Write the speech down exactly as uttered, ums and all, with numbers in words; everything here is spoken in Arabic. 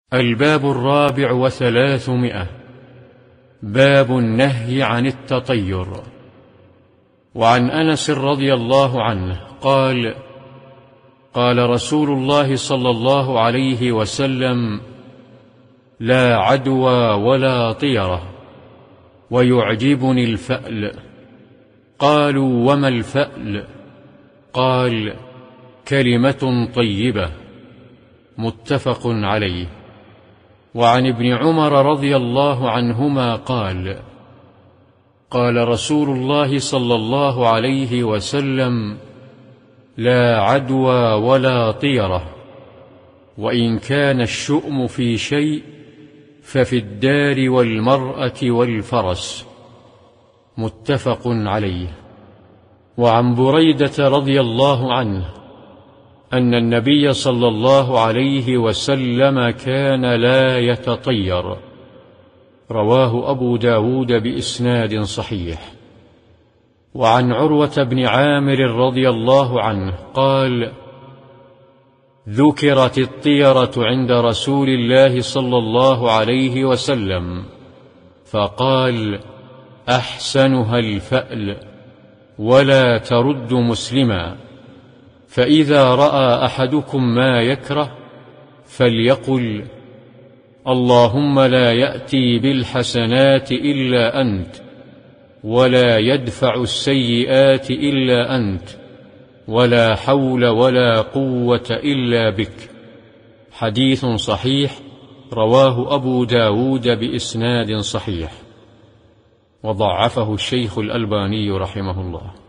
الباب الرابع وثلاثمائة. باب النهي عن التطير. وعن أنس رضي الله عنه قال: قال رسول الله صلى الله عليه وسلم: لا عدوى ولا طيرة، ويعجبني الفأل. قالوا: وما الفأل؟ قال: كلمة طيبة. متفق عليه. وعن ابن عمر رضي الله عنهما قال: قال رسول الله صلى الله عليه وسلم: لا عدوى ولا طيرة، وإن كان الشؤم في شيء ففي الدار والمرأة والفرس. متفق عليه. وعن بريدة رضي الله عنه أن النبي صلى الله عليه وسلم كان لا يتطير. رواه أبو داود بإسناد صحيح. وعن عروة بن عامر رضي الله عنه قال: ذكرت الطيرة عند رسول الله صلى الله عليه وسلم فقال: أحسنها الفأل، ولا ترد مسلما، فإذا رأى أحدكم ما يكره فليقل: اللهم لا يأتي بالحسنات إلا أنت، ولا يدفع السيئات إلا أنت، ولا حول ولا قوة إلا بك. حديث صحيح رواه أبو داود بإسناد صحيح، وضعفه الشيخ الألباني رحمه الله.